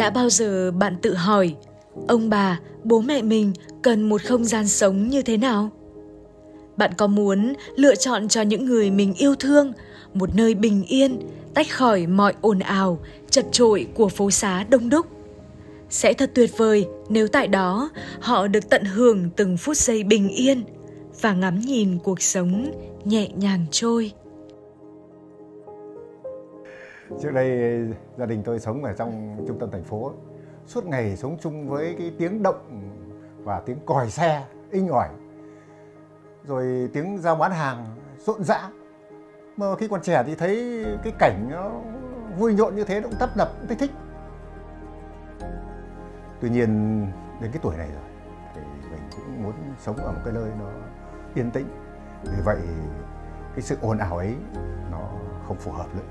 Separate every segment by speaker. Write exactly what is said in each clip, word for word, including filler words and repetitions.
Speaker 1: Đã bao giờ bạn tự hỏi, ông bà, bố mẹ mình cần một không gian sống như thế nào? Bạn có muốn lựa chọn cho những người mình yêu thương một nơi bình yên, tách khỏi mọi ồn ào, chật chội của phố xá đông đúc? Sẽ thật tuyệt vời nếu tại đó họ được tận hưởng từng phút giây bình yên và ngắm nhìn cuộc sống nhẹ nhàng trôi.
Speaker 2: Trước đây gia đình tôi sống ở trong trung tâm thành phố, suốt ngày sống chung với cái tiếng động và tiếng còi xe inh ỏi, rồi tiếng giao bán hàng rộn rã. Mà khi còn trẻ thì thấy cái cảnh nó vui nhộn như thế nó cũng tấp nập, cũng thích thích. Tuy nhiên đến cái tuổi này rồi thì mình cũng muốn sống ở một cái nơi nó yên tĩnh. Vì vậy cái sự ồn ào ấy nó không phù hợp nữa.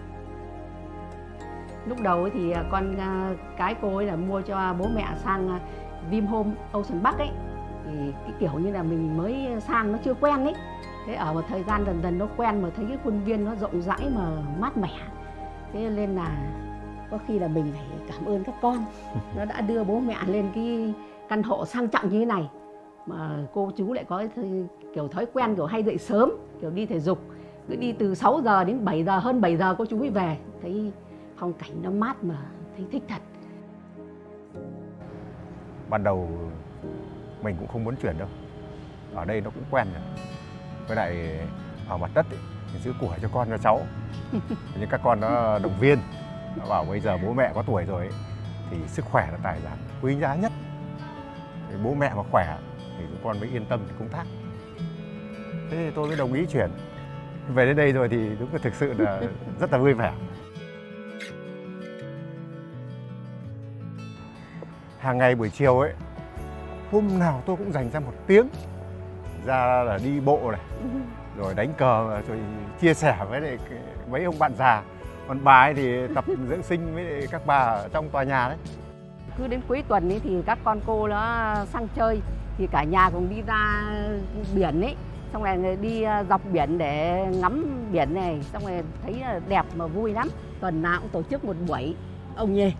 Speaker 3: Lúc đầu ấy thì con cái cô ấy là mua cho bố mẹ sang Vinhome Ocean Park ấy, thì cái kiểu như là mình mới sang nó chưa quen ấy. Thế ở một thời gian dần dần nó quen mà thấy cái khuôn viên nó rộng rãi mà mát mẻ. Thế nên là có khi là mình phải cảm ơn các con. Nó đã đưa bố mẹ lên cái căn hộ sang trọng như thế này. Mà cô chú lại có kiểu thói quen kiểu hay dậy sớm, kiểu đi thể dục. Cứ đi từ sáu giờ đến bảy giờ, hơn bảy giờ cô chú mới về. Thấy phong cảnh nó mát mà thấy thích thật.
Speaker 2: Ban đầu mình cũng không muốn chuyển đâu. Ở đây nó cũng quen rồi. Với lại ở mặt đất ấy, mình giữ của cho con cho cháu. Nhưng các con nó động viên, nó bảo bây giờ bố mẹ có tuổi rồi ấy, thì sức khỏe là tài sản quý giá nhất. Thì bố mẹ mà khỏe thì các con mới yên tâm thì công tác. Thế thì tôi mới đồng ý chuyển. Về đến đây rồi thì đúng là thực sự là rất là vui vẻ. Hàng ngày buổi chiều ấy, hôm nào tôi cũng dành ra một tiếng ra là đi bộ này, rồi đánh cờ, rồi chia sẻ với lại mấy ông bạn già. Còn bà ấy thì tập dưỡng sinh với các bà ở trong tòa nhà đấy.
Speaker 3: Cứ đến cuối tuần ấy thì các con cô nó sang chơi, thì cả nhà cùng đi ra biển ấy, xong rồi đi dọc biển để ngắm biển này, xong rồi thấy đẹp mà vui lắm. Tuần nào cũng tổ chức một buổi ông nhỉ.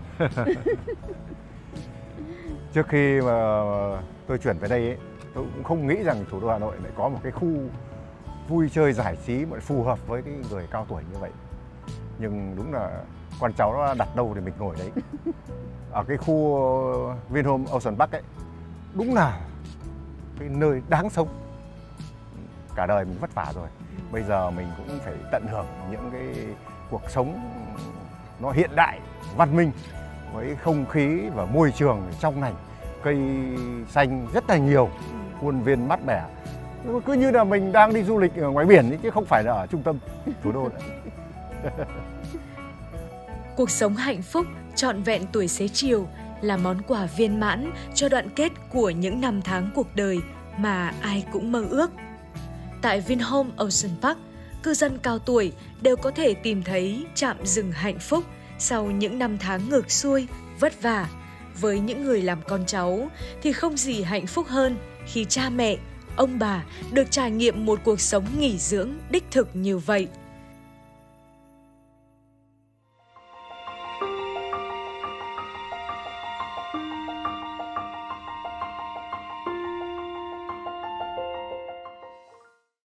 Speaker 2: Trước khi mà tôi chuyển về đây ấy, tôi cũng không nghĩ rằng thủ đô Hà Nội lại có một cái khu vui chơi giải trí mà phù hợp với cái người cao tuổi như vậy. Nhưng đúng là con cháu nó đặt đâu thì mình ngồi đấy. Ở cái khu Vinhome Ocean Park ấy, đúng là cái nơi đáng sống. Cả đời mình vất vả rồi, bây giờ mình cũng phải tận hưởng những cái cuộc sống nó hiện đại, văn minh, với không khí và môi trường trong lành, cây xanh rất là nhiều, khuôn viên mát mẻ. Cứ như là mình đang đi du lịch ở ngoài biển ấy, chứ không phải là ở trung tâm thủ đô nữa.
Speaker 1: Cuộc sống hạnh phúc, trọn vẹn tuổi xế chiều là món quà viên mãn cho đoạn kết của những năm tháng cuộc đời mà ai cũng mơ ước. Tại Vinhome Ocean Park, cư dân cao tuổi đều có thể tìm thấy trạm dừng hạnh phúc sau những năm tháng ngược xuôi, vất vả. Với những người làm con cháu thì không gì hạnh phúc hơn khi cha mẹ, ông bà được trải nghiệm một cuộc sống nghỉ dưỡng đích thực như vậy.